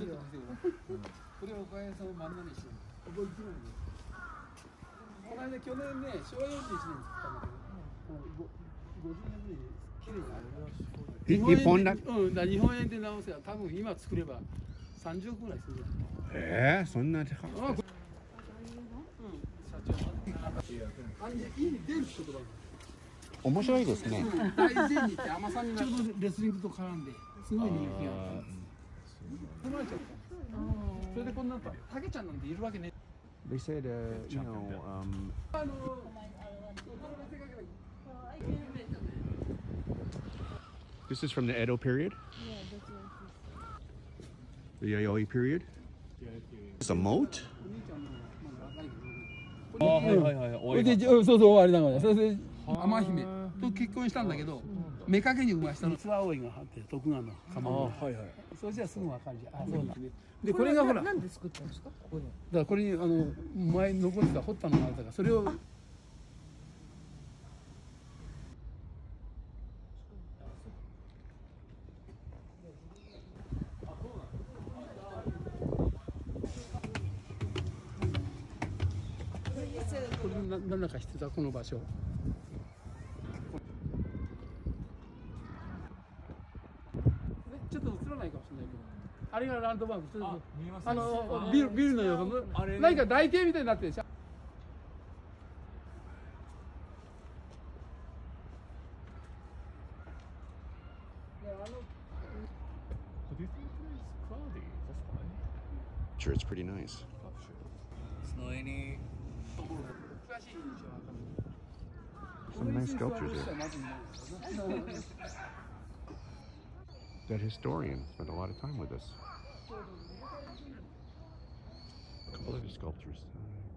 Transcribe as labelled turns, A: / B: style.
A: ちょっと稼ぐ。これを岡谷さんを真ん中にしてる。ここ1年で。この間去年ね、昭和41年作ったんだけど、50年ぶりに綺麗になる。
B: 日本だ。
A: うん、だ日本円で直せば多分今作れば30億ぐらいするじゃん。
B: そんな高い。
A: うん、社長。いい電気とか。
B: 面白いですね。
A: 大善にって甘さにちょうどレスリングと絡んで、すごい人気があったんです。取られちゃった。それでこんなたけちゃんなんているわけね。
B: They said, this is from the Edo period?
C: Yeah, that's what
B: The Yayoi period? It's a moat?
A: そうそうあれだからそれで天姫と結婚したんだけど妾に生ましたのツアー王があって徳川の釜をそしたらすぐ分かるじゃん。そうなんでこれがほら
C: なんで作ったんですかここに。
A: だからこれに前に残ってた掘ったのがあったからそれをこれ何だか知ってたこの場所。ちょっと映らないかもしれないけど、あれがランドマーク。ビルの横の何か台形みたいになってるでしょ。
B: Sure, it's pretty nice. Some nice sculptures here. That historian spent a lot of time with us. A couple of the sculptures.